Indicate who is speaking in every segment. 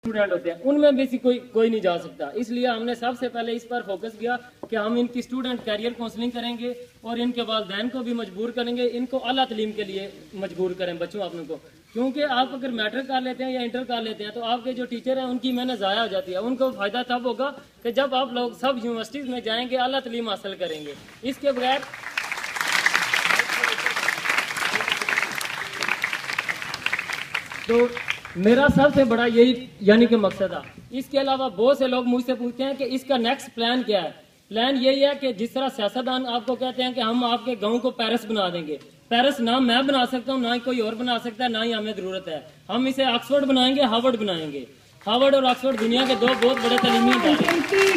Speaker 1: Student होते हैं उनमें भी कोई नहीं जा सकता। इसलिए हमने सबसे पहले इस पर फोकस किया कि हम इनकी स्टूडेंट कैरियर काउंसलिंग करेंगे और इनके वालिदैन को भी मजबूर करेंगे, इनको आला तालीम के लिए मजबूर करें बच्चों अपनों को। क्योंकि आप अगर मैट्रिक कर लेते हैं या इंटर कर लेते हैं तो आपके जो टीचर हैं उनकी मेहनत ज़ाया हो जाती है। उनको फ़ायदा तब होगा कि जब आप लोग सब यूनिवर्सिटीज़ में जाएंगे, आला तालीम हासिल करेंगे। इसके बगैर तो मेरा सबसे बड़ा यही यानी कि मकसद था। इसके अलावा बहुत से लोग मुझसे पूछते हैं कि इसका नेक्स्ट प्लान क्या है। प्लान यही है कि जिस तरह सियासतदान आपको कहते हैं कि हम आपके गांव को पेरिस बना देंगे, पेरिस ना मैं बना सकता हूँ, ना ही कोई और बना सकता है, ना ही हमें जरूरत है। हम इसे ऑक्सफोर्ड बनाएंगे, हार्वर्ड बनाएंगे। हार्वर्ड और ऑक्सफोर्ड दुनिया के दो बहुत बड़े तालीमी इदारे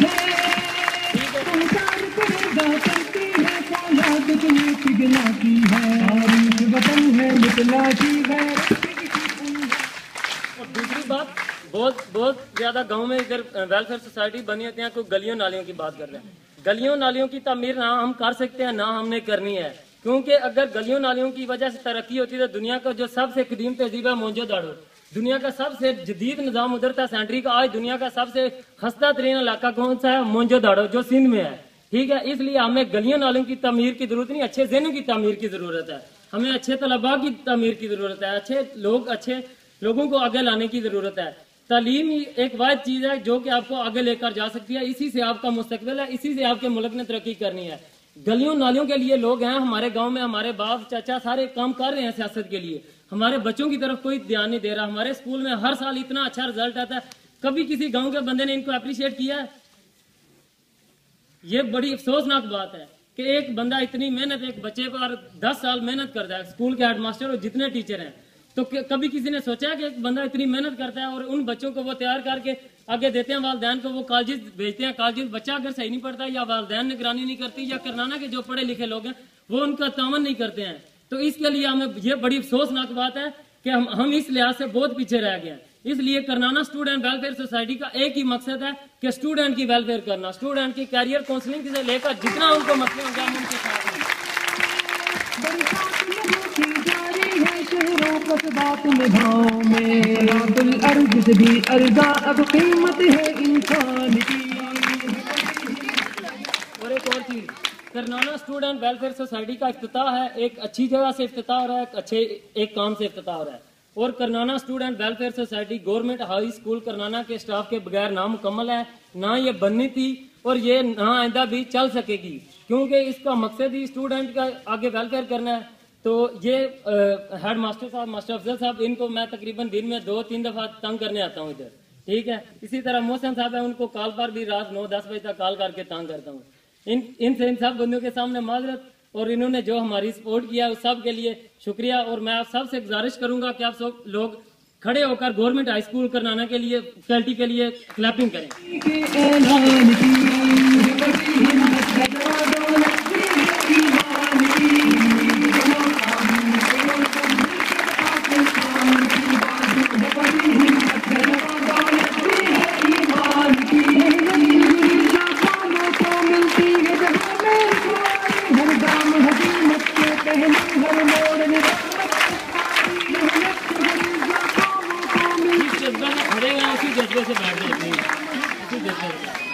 Speaker 1: हैं। और दूसरी बात, बहुत ज्यादा गांव में इधर वेलफेयर सोसाइटी बनी होती है, कोई गलियों नालियों की बात कर रहे हैं। गलियों नालियों की तामीर ना हम कर सकते हैं ना हमने करनी है। क्योंकि अगर गलियों नालियों की वजह से तरक्की होती तो दुनिया का जो सबसे कदीम तहजीब है मोहनजोदड़ो, दुनिया का सबसे जदीद निज़ाम उधर था सेंट्री का। आज दुनिया का सबसे खस्ता तरीन इलाका कौन सा है? मोहनजोदड़ो, जो सिंध में है। ठीक है, इसलिए हमें गलियों नालियों की तामीर की जरूरत नहीं, अच्छे ज़हनों की तामीर की जरूरत है। हमें अच्छे तलबा की तामीर की जरूरत है, अच्छे लोगों को आगे लाने की जरूरत है। तालीम एक वाहिद चीज है जो कि आपको आगे लेकर जा सकती है। इसी से आपका मुस्तकबिल है, इसी से आपके मुल्क ने तरक्की करनी है। गलियों नालियों के लिए लोग हैं हमारे गांव में, हमारे बाप चाचा सारे काम कर रहे हैं सियासत के लिए। हमारे बच्चों की तरफ कोई ध्यान नहीं दे रहा। हमारे स्कूल में हर साल इतना अच्छा रिजल्ट आता है, कभी किसी गाँव के बंदे ने इनको अप्रिशिएट किया है? ये बड़ी अफसोसनाक बात है कि एक बंदा इतनी मेहनत एक बच्चे पर 10 साल मेहनत करता है, स्कूल के हेडमास्टर और जितने टीचर हैं, तो कभी किसी ने सोचा कि एक बंदा इतनी मेहनत करता है और उन बच्चों को वो तैयार करके आगे देते हैं वालिदैन को, वो कॉलेज भेजते हैं। कॉलेज बच्चा अगर सही नहीं पढ़ता या वालिदैन निगरानी नहीं करती या करनाना के जो पढ़े लिखे लोग हैं वो उनका तामन नहीं करते हैं, तो इसके लिए हमें ये बड़ी अफसोसनाक बात है कि हम इस लिहाज से बहुत पीछे रह गए हैं। इसलिए करनाना स्टूडेंट वेलफेयर सोसाइटी का एक ही मकसद है कि स्टूडेंट की वेलफेयर करना, स्टूडेंट की कैरियर काउंसलिंग से लेकर जितना उनको मसले होंगे हम उनके साथ हैं। और एक और चीज, करनाना स्टूडेंट वेलफेयर सोसाइटी का इफ्तिताह है, एक अच्छी जगह से इफ्तिताह हो रहा है, एक काम से इफ्तिताह हो रहा है। और Karnana student welfare society government high school Karnana के स्टाफ के बगैर नामुकम्मल है, ना ये बननी थी और ये ना आइंदा भी चल सकेगी, क्योंकि इसका मकसद ही स्टूडेंट का आगे वेलफेयर करना है। तो ये हेड मास्टर साहब, मास्टर अफजल साहब, इनको मैं तकरीबन दिन में 2-3 दफा तंग करने आता हूँ इधर। ठीक है, इसी तरह मोहसिन साहब है, उनको कॉल पर भी रात 9-10 बजे तक कॉल करके तंग करता हूँ। इन सब बंदों के सामने माजरत, और इन्होंने जो हमारी सपोर्ट किया उस सब के लिए शुक्रिया। और मैं आप सबसे गुजारिश करूंगा कि आप सब लोग खड़े होकर गवर्नमेंट हाई स्कूल करनाना के लिए फैकल्टी के लिए क्लैपिंग करें। से बैठ जाते हैं।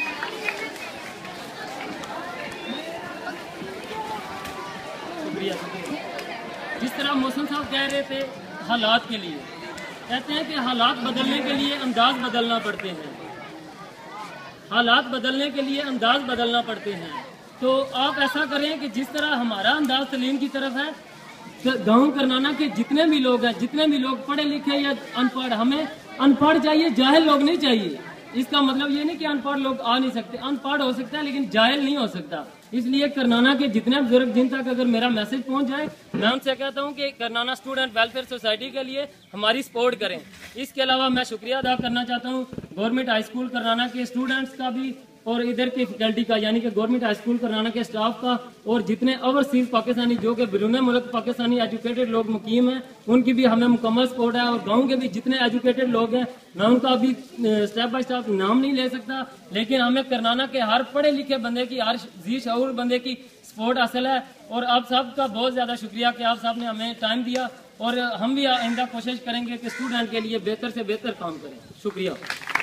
Speaker 1: जिस तरह मौसम साहब कह रहे थे हालात के लिए, कहते हैं कि हालात बदलने के लिए अंदाज बदलना पड़ते हैं, हालात बदलने के लिए अंदाज बदलना पड़ते हैं। तो आप ऐसा करें कि जिस तरह हमारा अंदाज तलीम की तरफ है, गाँव करनाना के जितने भी लोग हैं, जितने भी लोग पढ़े लिखे या अनपढ़, हमें अनपढ़ चाहिए, जाहिल लोग नहीं चाहिए। इसका मतलब ये नहीं कि अनपढ़ लोग आ नहीं सकते, अनपढ़ हो सकता है लेकिन जाहिल नहीं हो सकता। इसलिए करनाना के जितने बुजुर्ग जिन तक अगर मेरा मैसेज पहुंच जाए, मैं उनसे कहता हूं कि करनाना स्टूडेंट वेलफेयर सोसाइटी के लिए हमारी सपोर्ट करें। इसके अलावा मैं शुक्रिया अदा करना चाहता हूं गवर्नमेंट हाई स्कूल करनाना के स्टूडेंट्स का भी और इधर की फैकल्टी का, यानी कि गवर्नमेंट हाई स्कूल करनाना के स्टाफ का, और जितने ओवरसीज पाकिस्तानी जो कि बिरून मुल्क पाकिस्तानी एजुकेटेड लोग मुकीम हैं उनकी भी हमें मुकम्मल सपोर्ट है। और गांव के भी जितने एजुकेटेड लोग हैं, मैं उनका अभी स्टेप बाय स्टेप नाम नहीं ले सकता, लेकिन हमें करनाना के हर पढ़े लिखे बंदे की, हर जी शऊर बंदे की सपोर्ट हासिल है। और आप सबका बहुत ज़्यादा शुक्रिया कि आप सब ने हमें टाइम दिया, और हम भी आइंदा कोशिश करेंगे कि स्टूडेंट के लिए बेहतर से बेहतर काम करें। शुक्रिया।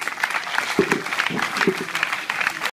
Speaker 2: है।